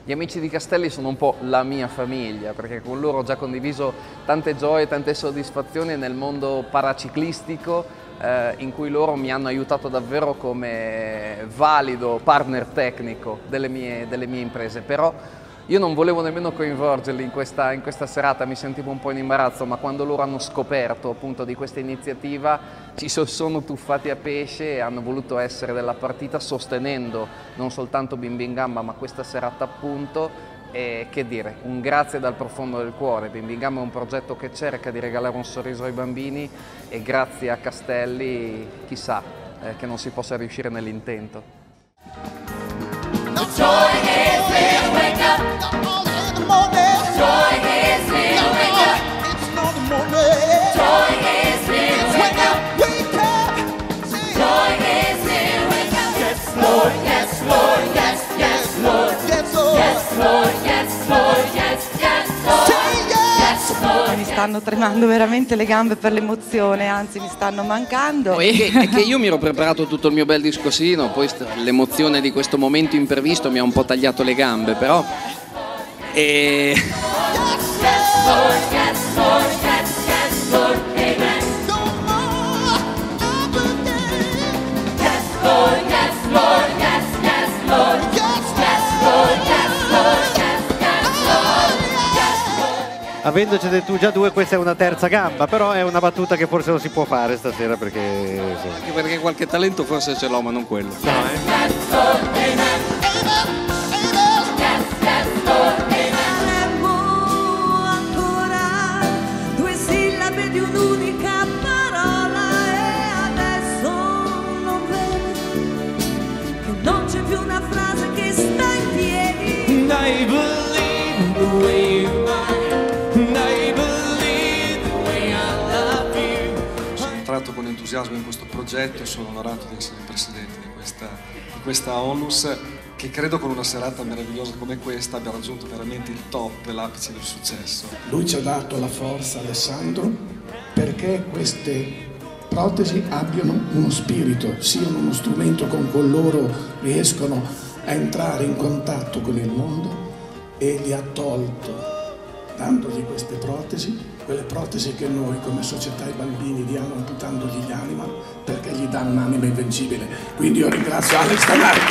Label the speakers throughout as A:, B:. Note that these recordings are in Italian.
A: Gli amici di Castelli sono un po' la mia famiglia, perché con loro ho già condiviso tante gioie, tante soddisfazioni nel mondo paraciclistico, in cui loro mi hanno aiutato davvero come valido partner tecnico delle mie imprese. Però io non volevo nemmeno coinvolgerli in questa serata, mi sentivo un po' in imbarazzo, ma quando loro hanno scoperto appunto di questa iniziativa ci sono tuffati a pesce e hanno voluto essere della partita, sostenendo non soltanto Bim Bim Gamba ma questa serata appunto. E che dire, un grazie dal profondo del cuore. Bim Bim Gamba è un progetto che cerca di regalare un sorriso ai bambini e grazie a Castelli chissà che non si possa riuscire nell'intento.
B: Mi stanno tremando veramente le gambe per l'emozione, anzi mi stanno mancando.
A: È che io mi ero preparato tutto il mio bel discorsino, poi l'emozione di questo momento imprevisto mi ha un po' tagliato le gambe, però...
C: Avendocene tu già due, questa è una terza gamba, però è una battuta che forse non si può fare stasera perché...
A: Anche perché qualche talento forse ce l'ho, ma non quello.
D: Due sillabe di un'unica parola e adesso non vedo che non c'è più una frase che sta in piedi.
E: I believe the way you are. Con entusiasmo in questo progetto e sono onorato di essere il presidente di questa onlus, che credo con una serata meravigliosa come questa abbia raggiunto veramente il top, l'apice del successo.
F: Lui ci ha dato la forza, Alessandro, perché queste protesi abbiano uno spirito, siano uno strumento con cui loro riescono a entrare in contatto con il mondo, e gli ha tolto, dandogli queste protesi, quelle protesi che noi come società ai bambini diamo amputandogli gli anima, perché gli dà un'anima invincibile. Quindi io ringrazio Alex Tanardi.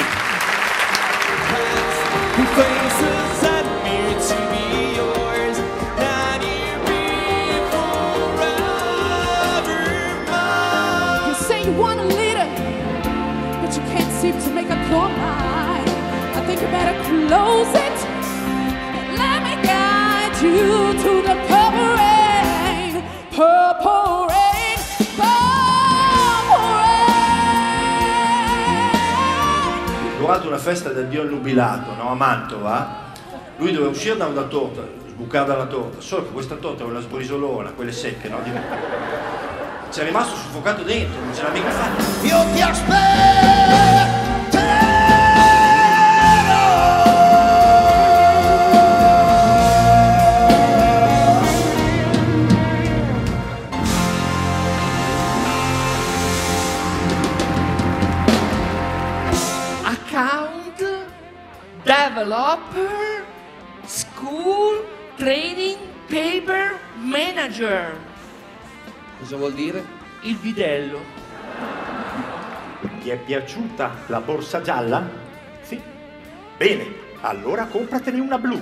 D: You say you want a leader, but you can't seem to make up your mind. I think you better close it and let me guide you to the purple rain. Purple rain, purple rain.
G: Durante una festa del Dio Nubilato, no, a Mantova, lui doveva uscire da una torta, sbucare dalla torta, solo che questa torta era una sbrisolona, quelle secche, no? C'è rimasto soffocato dentro, non ce l'ha mica fatta.
D: Io ti aspetto.
H: Developer, School, Trading, Paper, Manager.
A: Cosa vuol dire?
H: Il bidello.
I: Ti è piaciuta la borsa gialla? Sì. Bene, allora compratene una blu.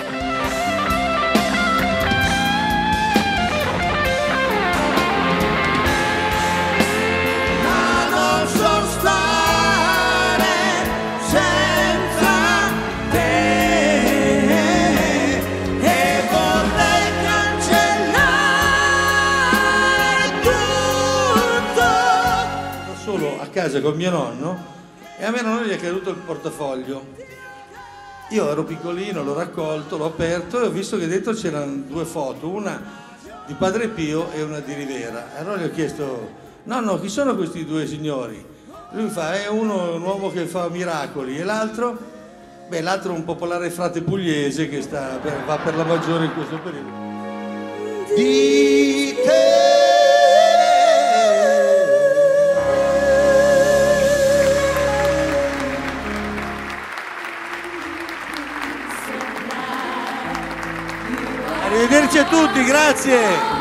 D: Ma non so stare senza te e vorrei cancellare tutto.
J: Ero solo a casa con mio nonno e a mio nonno gli è caduto il portafoglio. Io ero piccolino, l'ho raccolto, l'ho aperto e ho visto che dentro c'erano due foto, una di Padre Pio e una di Rivera. Allora gli ho chiesto: nonno, chi sono questi due signori? Lui mi fa: è uno un uomo che fa miracoli, e l'altro? Beh, l'altro è un popolare frate pugliese che va per la maggiore in questo periodo.
D: Di te.
J: Arrivederci a tutti, grazie.